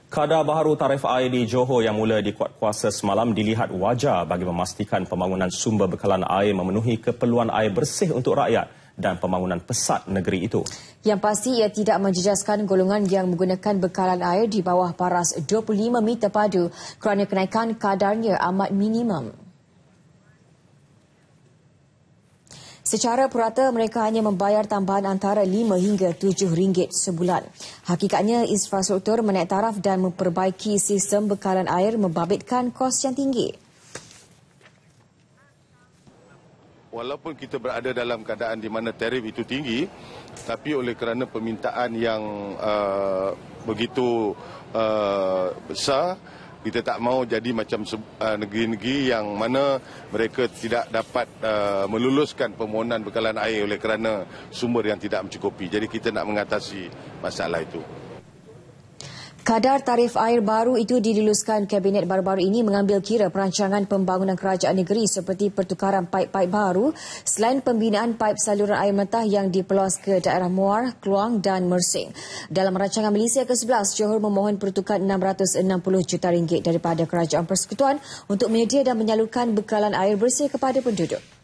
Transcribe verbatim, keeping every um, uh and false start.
Kadar baharu tarif air di Johor yang mula dikuat kuasa semalam dilihat wajar bagi memastikan pembangunan sumber bekalan air memenuhi keperluan air bersih untuk rakyat dan pembangunan pesat negeri itu. Yang pasti ia tidak menjejaskan golongan yang menggunakan bekalan air di bawah paras dua puluh lima meter padu kerana kenaikan kadarnya amat minimum. Secara purata, mereka hanya membayar tambahan antara lima hingga tujuh ringgit sebulan. Hakikatnya, infrastruktur menaik taraf dan memperbaiki sistem bekalan air membabitkan kos yang tinggi. Walaupun kita berada dalam keadaan di mana tarif itu tinggi, tapi oleh kerana permintaan yang uh, begitu uh, besar, kita tak mahu jadi macam uh, negeri-negeri yang mana mereka tidak dapat uh, meluluskan permohonan bekalan air oleh kerana sumber yang tidak mencukupi. Jadi kita nak mengatasi masalah itu. Kadar tarif air baru itu diluluskan Kabinet baru-baru ini mengambil kira perancangan pembangunan kerajaan negeri seperti pertukaran paip-paip baru selain pembinaan paip saluran air mentah yang dipeluas ke daerah Muar, Kluang dan Mersing. Dalam rancangan Malaysia ke sebelas, Johor memohon pertukaran enam ratus enam puluh juta ringgit daripada Kerajaan Persekutuan untuk menyedia dan menyalurkan bekalan air bersih kepada penduduk.